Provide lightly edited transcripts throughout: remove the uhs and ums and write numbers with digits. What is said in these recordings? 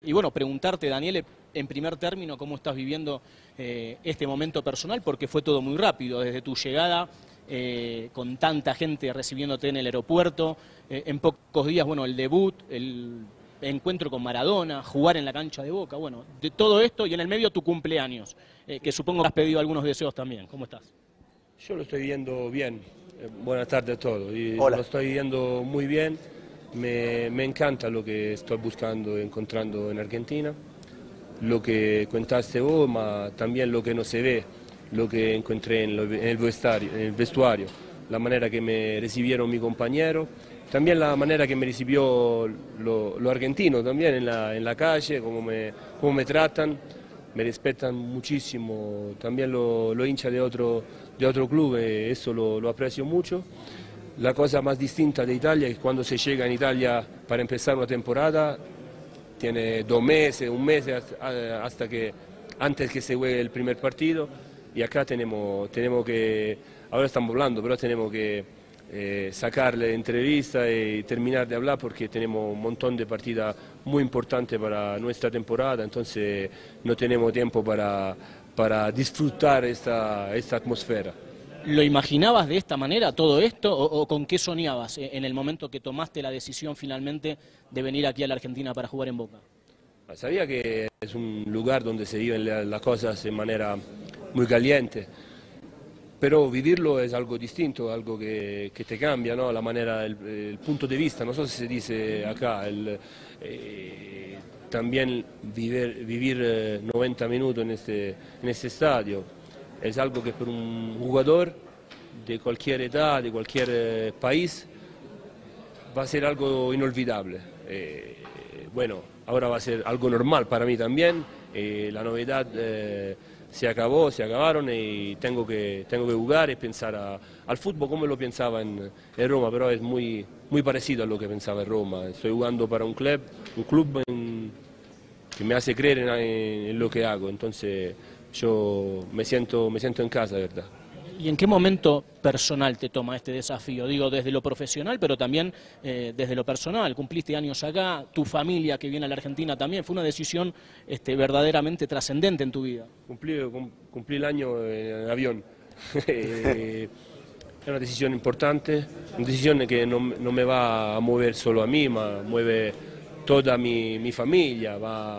Y bueno, preguntarte, Daniele, en primer término, cómo estás viviendo este momento personal, porque fue todo muy rápido, desde tu llegada, con tanta gente recibiéndote en el aeropuerto, en pocos días, bueno, el debut, el encuentro con Maradona, jugar en la cancha de Boca, bueno, de todo esto y en el medio tu cumpleaños, que supongo que has pedido algunos deseos también. ¿Cómo estás? Yo lo estoy viendo bien. Buenas tardes a todos. Hola. Lo estoy viendo muy bien. Me encanta lo que estoy buscando y encontrando en Argentina. Lo que contaste vos, pero también lo que no se ve, lo que encontré en el vestuario, la manera que me recibieron mi compañero, también la manera que me recibió lo argentino, también en la calle, cómo me tratan, me respetan muchísimo, también lo hincha de otro club, eso lo aprecio mucho. La cosa más distinta de Italia es que cuando se llega en Italia para empezar una temporada, tiene 2 meses, 1 mes antes que se juegue el primer partido, y acá tenemos que, ahora estamos hablando, pero tenemos que sacarle entrevista y terminar de hablar porque tenemos un montón de partidas muy importantes para nuestra temporada, entonces no tenemos tiempo para disfrutar esta atmósfera. ¿Lo imaginabas de esta manera todo esto o con qué soñabas en el momento que tomaste la decisión finalmente de venir aquí a la Argentina para jugar en Boca? Sabía que es un lugar donde se viven las cosas de manera muy caliente, pero vivirlo es algo distinto, algo que te cambia, ¿no? La manera, el punto de vista, no sé si se dice acá, también vivir 90 minutos en este estadio es algo que para un jugador de cualquier edad, de cualquier país, va a ser algo inolvidable. Bueno, ahora va a ser algo normal para mí también, la novedad se acabaron y tengo que jugar y pensar al fútbol como lo pensaba en Roma, pero es muy parecido a lo que pensaba en Roma. Estoy jugando para un club que me hace creer en lo que hago, entonces yo me siento en casa, de verdad. ¿Y en qué momento personal te toma este desafío? Digo, desde lo profesional, pero también desde lo personal. Cumpliste años acá, tu familia que viene a la Argentina también. Fue una decisión verdaderamente trascendente en tu vida. Cumplí el año en avión. Es una decisión importante, una decisión que no me va a mover solo a mí, mueve toda mi familia.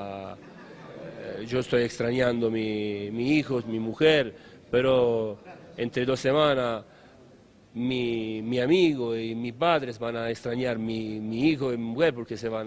Yo estoy extrañando a mi hijos, mi mujer, pero entre 2 semanas mi amigo y mis padres van a extrañar mi hijo y mi mujer porque van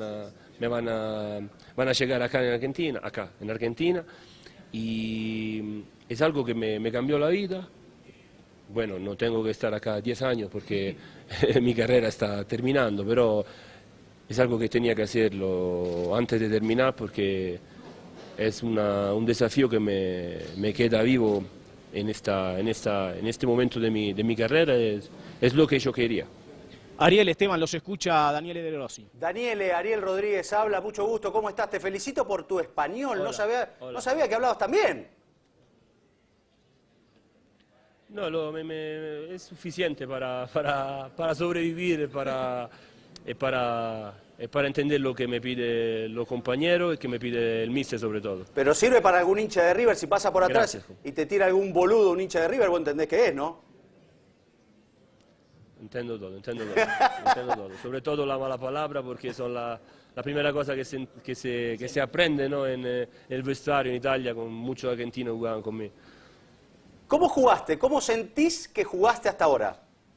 a llegar acá en Argentina, y es algo que me cambió la vida. Bueno, no tengo que estar acá 10 años porque mi carrera está terminando, pero es algo que tenía que hacerlo antes de terminar porque es un desafío que me queda vivo en este momento de mi carrera, es lo que yo quería. Ariel, Esteban, los escucha Daniele De Rossi. Daniele, Ariel Rodríguez habla, mucho gusto, ¿cómo estás? Te felicito por tu español, Hola, no sabía que hablabas tan bien. No, es suficiente para sobrevivir, para entender lo que me pide los compañeros y que me pide el míster sobre todo. Pero sirve para algún hincha de River si pasa por atrás. Gracias. Y te tira algún boludo un hincha de River, vos entendés qué es, ¿no? Entiendo todo. Sobre todo la mala palabra porque son la primera cosa que se aprende, ¿no? en el vestuario en Italia, con muchos argentinos jugaban conmigo. ¿Cómo jugaste? ¿Cómo sentís que jugaste hasta ahora?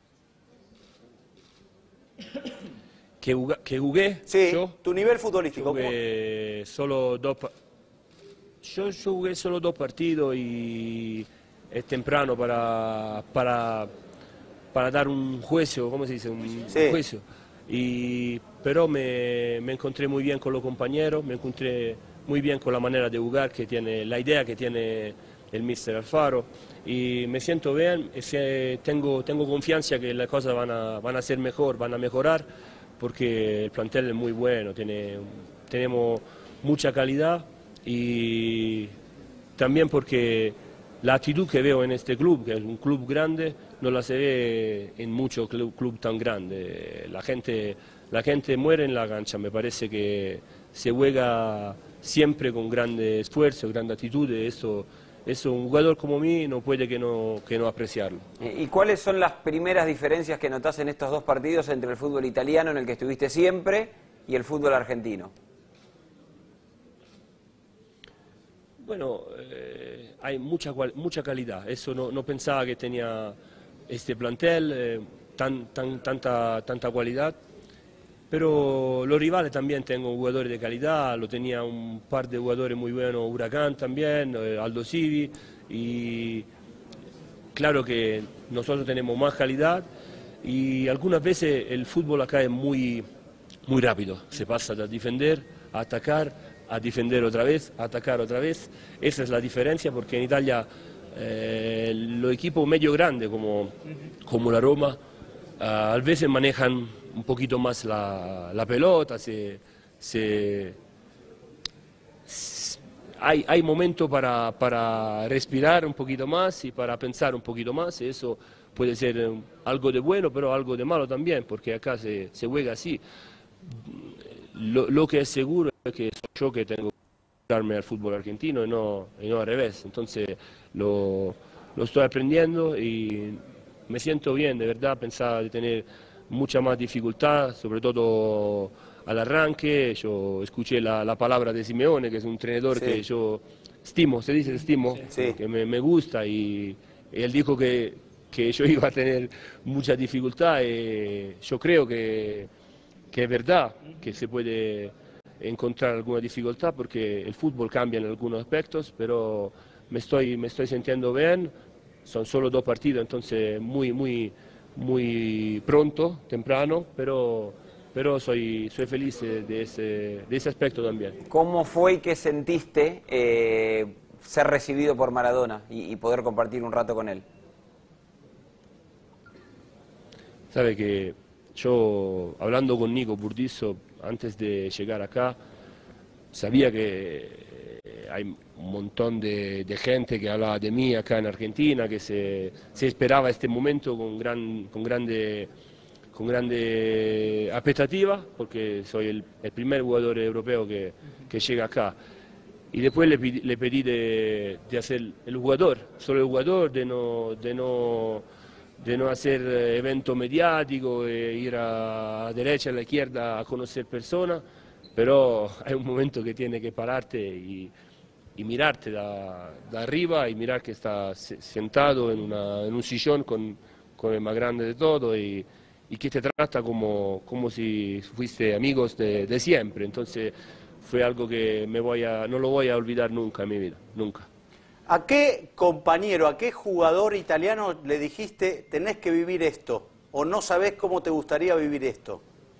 ¿Que jugué? Sí, yo, tu nivel futbolístico. Jugué solo yo jugué solo 2 partidos y es temprano para dar un juicio, ¿cómo se dice? Un juicio. Pero me encontré muy bien con los compañeros, me encontré muy bien con la manera de jugar que tiene, la idea que tiene el míster Alfaro, y me siento bien, tengo confianza que las cosas van a ser mejor, van a mejorar, porque el plantel es muy bueno, tenemos mucha calidad, y también porque la actitud que veo en este club, que es un club grande, no la se ve en muchos clubes tan grandes. La gente muere en la cancha, me parece que se juega siempre con grande esfuerzo, grande actitud. Eso un jugador como mí no puede que no apreciarlo. ¿Y cuáles son las primeras diferencias que notás en estos dos partidos entre el fútbol italiano, en el que estuviste siempre, y el fútbol argentino? Bueno, hay mucha calidad. Eso no pensaba que tenía este plantel, tanta cualidad. Pero los rivales también tengo jugadores de calidad, lo tenía un par de jugadores muy buenos, Huracán también, Aldo Civi, y claro que nosotros tenemos más calidad y algunas veces el fútbol acá es muy rápido, se pasa de defender a atacar, a defender otra vez, a atacar otra vez. Esa es la diferencia, porque en Italia los equipos medio grandes como la Roma a veces manejan un poquito más la pelota, hay momentos para respirar un poquito más y para pensar un poquito más, y eso puede ser algo de bueno, pero algo de malo también, porque acá se juega así. Lo que es seguro es que soy yo que tengo que darme al fútbol argentino y no al revés. Entonces lo estoy aprendiendo y me siento bien, de verdad. Pensaba de tener mucha más dificultad, sobre todo al arranque. Yo escuché la palabra de Simeone, que es un entrenador que yo estimo, se dice estimo, que me gusta, y él dijo que yo iba a tener mucha dificultad, y yo creo que es verdad que se puede encontrar alguna dificultad, porque el fútbol cambia en algunos aspectos, pero me estoy sintiendo bien. Son solo 2 partidos, entonces muy pronto, temprano, pero soy feliz de ese aspecto también. ¿Cómo fue y qué sentiste ser recibido por Maradona y poder compartir un rato con él? Sabe que yo, hablando con Nico Burdisso antes de llegar acá, sabía que hay un montón de gente que hablaba de mí acá en Argentina, que se esperaba este momento con grande expectativa, porque soy el primer jugador europeo que llega acá. Y después le pedí de hacer el jugador, solo el jugador, de no hacer evento mediático, ir a la derecha, a la izquierda a conocer personas, pero hay un momento que tiene que pararte y mirarte de arriba y mirar que estás sentado en un sillón con el más grande de todo, y que te trata como si fuiste amigos de siempre. Entonces fue algo que no lo voy a olvidar nunca en mi vida, nunca. ¿A qué compañero, a qué jugador italiano le dijiste tenés que vivir esto, o no sabés cómo te gustaría vivir esto?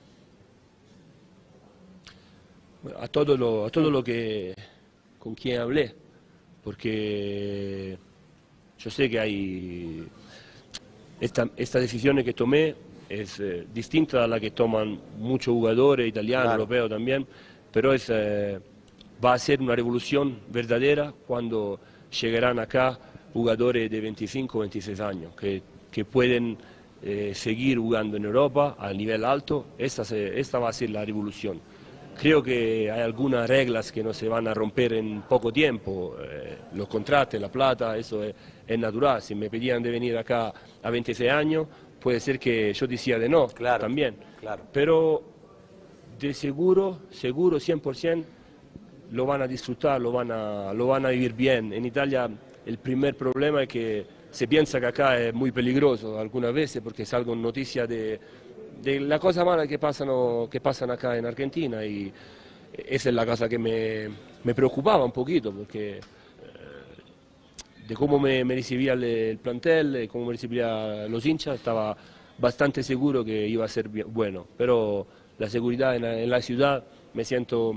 Bueno, a todo lo que con quien hablé, porque yo sé que hay esta decisión que tomé es distinta a la que toman muchos jugadores italianos, europeos también, pero va a ser una revolución verdadera cuando llegarán acá jugadores de 25 o 26 años que pueden seguir jugando en Europa a nivel alto. Esta va a ser la revolución. Creo que hay algunas reglas que no se van a romper en poco tiempo, los contratos, la plata, eso es natural. Si me pedían de venir acá a 26 años, puede ser que yo decía de no, también. Pero de seguro 100%, lo van a disfrutar, lo van a vivir bien. En Italia el primer problema es que se piensa que acá es muy peligroso algunas veces, porque salgan noticias de la cosa mala que pasan acá en Argentina, y esa es la cosa que me preocupaba un poquito, porque de cómo me recibía el plantel, de cómo me recibían los hinchas, estaba bastante seguro que iba a ser bueno, pero la seguridad en la ciudad me siento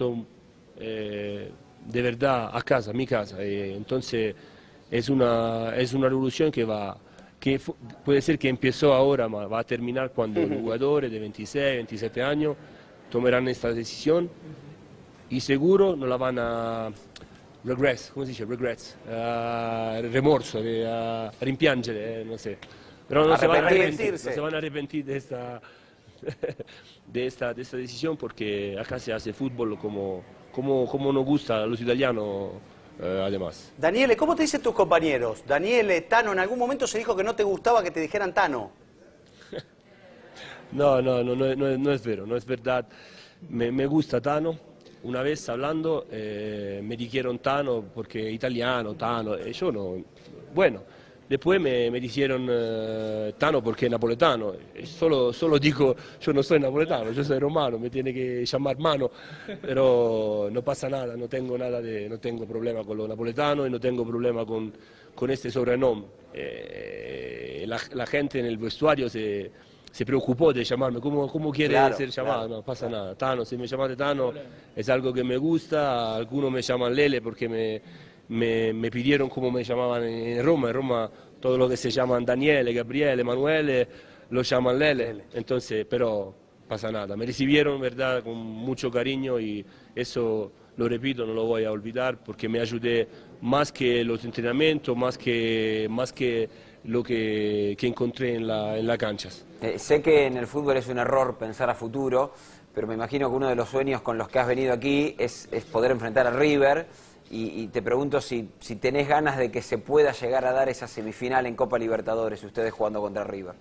de verdad a casa, mi casa. Entonces es una revolución que puede ser que empezó ahora, pero va a terminar cuando los jugadores de 26, 27 años tomarán esta decisión, y seguro no la van a ¿cómo se dice? Remorso, a rimpiangere, no sé. Pero no se van a arrepentir de esta decisión, porque acá se hace fútbol como como nos gusta a los italianos además. Daniele, ¿cómo te dicen tus compañeros? Daniele, Tano, en algún momento se dijo que no te gustaba que te dijeran Tano. No es vero, no es verdad. Me gusta Tano. Una vez hablando me dijeron Tano porque italiano, Tano, yo no. Bueno, después me dijeron Tano porque napoletano. Solo digo, yo no soy napoletano, yo soy romano, me tiene que llamar Mano, pero no pasa nada, no tengo problema con lo napoletano y no tengo problema con este sobrenombre. La gente en el vestuario se preocupó de llamarme, ¿cómo quiere ser llamado? No pasa nada. Tano, si me llamaste Tano, es algo que me gusta. Algunos me llaman Lele porque me pidieron cómo me llamaban en Roma. En Roma todo lo que se llaman Daniele, Gabriele, Emanuele, lo llaman Lele. Entonces, pero pasa nada. Me recibieron, ¿verdad?, con mucho cariño y eso, lo repito, no lo voy a olvidar porque me ayudé más que los entrenamientos, más que lo que encontré en la cancha. Sé que en el fútbol es un error pensar a futuro, pero me imagino que uno de los sueños con los que has venido aquí es poder enfrentar a River y te pregunto si tenés ganas de que se pueda llegar a dar esa semifinal en Copa Libertadores, ustedes jugando contra River.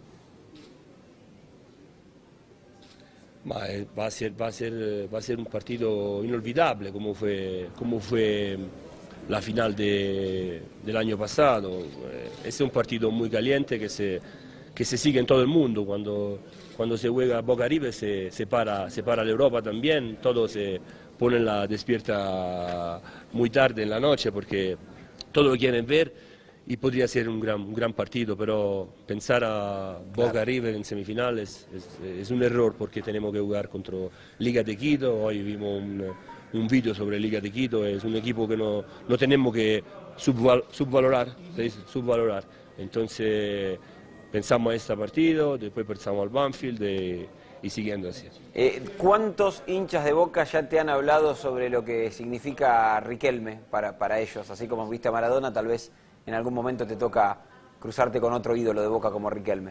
Va a ser un partido inolvidable como fue la final del año pasado. Es un partido muy caliente que se sigue en todo el mundo. Cuando se juega Boca River se para la Europa también, todos se ponen la despierta muy tarde en la noche porque todos lo quieren ver y podría ser un gran partido, pero pensar a Boca River en semifinales es un error porque tenemos que jugar contra Liga de Quito. Hoy vimos un vídeo sobre Liga de Quito, es un equipo que no tenemos que subvalorar. Entonces pensamos a este partido, después pensamos al Banfield y siguiendo así. ¿Cuántos hinchas de Boca ya te han hablado sobre lo que significa Riquelme para ellos? Así como viste a Maradona, tal vez en algún momento te toca cruzarte con otro ídolo de Boca como Riquelme.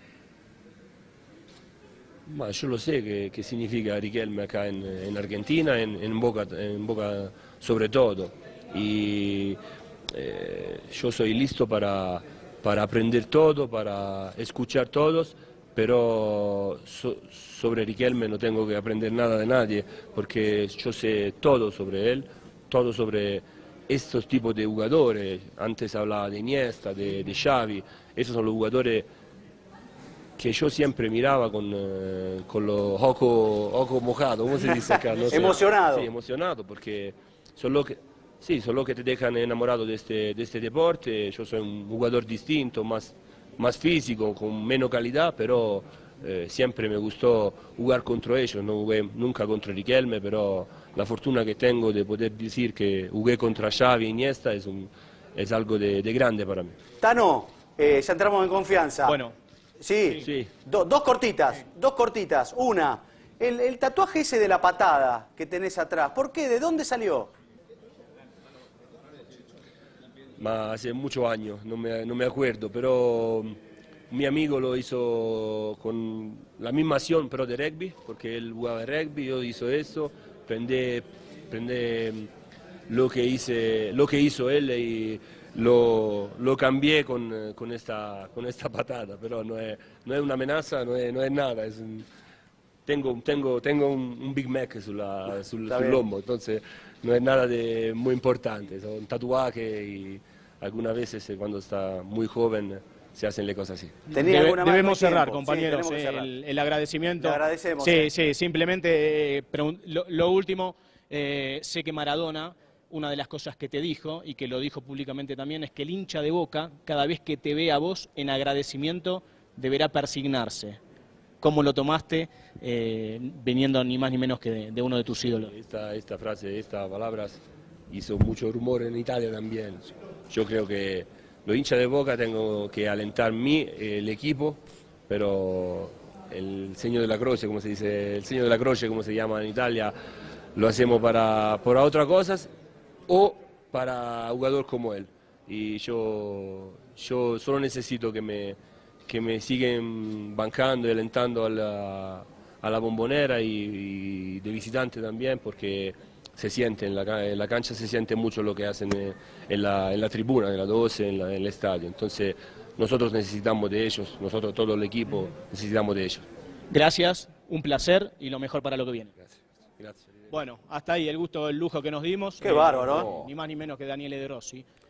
Yo lo sé qué significa Riquelme acá en Argentina, en Boca sobre todo. Y yo soy listo para aprender todo, para escuchar todos, pero sobre Riquelme no tengo que aprender nada de nadie, porque yo sé todo sobre él, todo sobre estos tipos de jugadores. Antes hablaba de Iniesta, de Xavi, esos son los jugadores que yo siempre miraba con los ojos mojados, ¿cómo se dice acá? No sé. Emocionado. Sí, emocionado, porque son los que te dejan enamorado de este deporte. Yo soy un jugador distinto, más físico, con menos calidad, pero siempre me gustó jugar contra ellos. No jugué nunca contra Riquelme, pero la fortuna que tengo de poder decir que jugué contra Xavi e Iniesta es algo de grande para mí. Tano, ya entramos en confianza. Bueno. Sí. Dos cortitas. Una, el tatuaje ese de la patada que tenés atrás, ¿por qué? ¿De dónde salió? Hace muchos años, no me acuerdo, pero mi amigo lo hizo con la misma acción, pero de rugby, porque él jugaba rugby, yo hice eso, prendí lo que hizo él y lo cambié con esta patada, pero no es una amenaza, no es nada. Tengo un Big Mac sul lomo, entonces no es nada de muy importante. Son tatuajes y algunas veces cuando está muy joven se hacen las cosas así. Debemos cerrar, compañeros, el agradecimiento. Le agradecemos. Sí, simplemente lo último, sé que Maradona, una de las cosas que te dijo, y que lo dijo públicamente también, es que el hincha de Boca, cada vez que te ve a vos en agradecimiento, deberá persignarse. ¿Cómo lo tomaste, viniendo ni más ni menos que de uno de tus ídolos? Esta frase, estas palabras, hizo mucho rumor en Italia también. Yo creo que los hinchas de Boca tengo que alentar el equipo, pero el segno de la croce, como se dice, el segno de la croce, como se llama en Italia, lo hacemos para otras cosas o para jugador como él. Y yo solo necesito que me siguen bancando y alentando a la Bombonera y de visitante también, porque se siente en la cancha, se siente mucho lo que hacen en la tribuna, en la 12, en el estadio. Entonces nosotros necesitamos de ellos, nosotros todo el equipo necesitamos de ellos. Gracias, un placer y lo mejor para lo que viene. Gracias. Bueno, hasta ahí el gusto, el lujo que nos dimos. Qué bárbaro, ¿eh? Ni más ni menos que Daniele De Rossi.